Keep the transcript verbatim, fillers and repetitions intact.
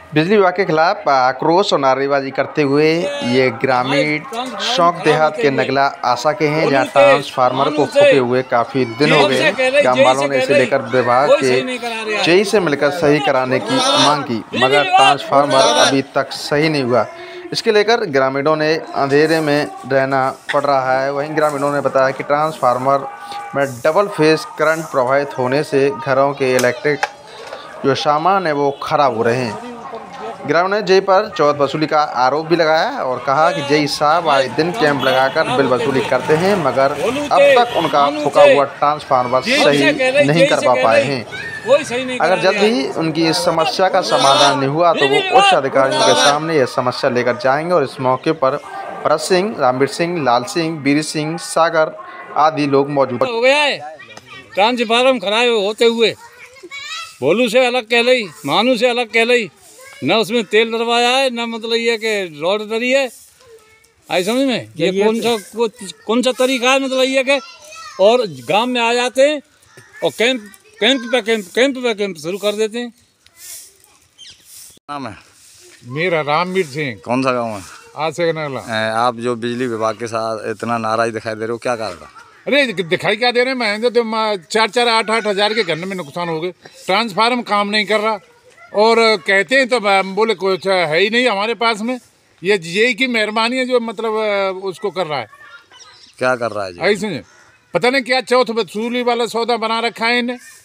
बिजली विभाग के खिलाफ आक्रोश और नारेबाजी करते हुए ये ग्रामीण शौक देहात के नगला आशा के हैं, जहां ट्रांसफार्मर को फूके हुए काफ़ी दिन हो गए। ग्राम वालों ने इसे लेकर विभाग के जेई से मिलकर सही कराने की मांग की, मगर ट्रांसफार्मर अभी तक सही नहीं हुआ। इसके लेकर ग्रामीणों ने अंधेरे में रहना पड़ रहा है। वहीं ग्रामीणों ने बताया कि ट्रांसफार्मर में डबल फेज करंट प्रभावित होने से घरों के इलेक्ट्रिक जो सामान है वो खराब हो रहे हैं। ग्रामीणों ने जेई पर चौथ वसूली का आरोप भी लगाया और कहा कि जेई साहब आए दिन कैंप लगाकर बिल वसूली करते हैं, मगर अब तक उनका फूका हुआ ट्रांसफार्मर सही नहीं करवा पाए हैं। अगर जल्द ही उनकी इस समस्या का समाधान नहीं हुआ तो वो उच्च अधिकारियों के सामने यह समस्या लेकर जाएंगे। और इस मौके पर भरत सिंह, रामवीर सिंह, लाल सिंह, बीर सिंह, सागर आदि लोग मौजूद हो गया है। ट्रांसफार्मर खराब होते हुए भोलू से अलग कह ली, मानू से अलग कह ली, न उसमें तेल डलवाया है, न मतलब ये कि रॉड डरी है। आई समझ में ये कौन सा कौन सा तरीका है, मतलब ये कि और गांव में आ जाते हैं और कैंप कैंप पे कैंप कैंप पे कैंप शुरू कर देते हैं। नाम है मेरा रामवीर सिंह। कौन सा गाँव है? आज से नगला। आप जो बिजली विभाग के साथ इतना नाराज दिखाई दे रहे हो, क्या कारण है? अरे दिखाई क्या दे रहे हैं, महंगे तो चार चार आठ आठ हजार के घंटे में नुकसान हो गए। ट्रांसफार्मर काम नहीं कर रहा और कहते हैं तो बोले कुछ है ही नहीं हमारे पास में। ये जेई की मेहरबानी है जो मतलब उसको कर रहा है। क्या कर रहा है जी? ऐसे पता नहीं क्या चौथ वसूली वाला सौदा बना रखा है इन्हें।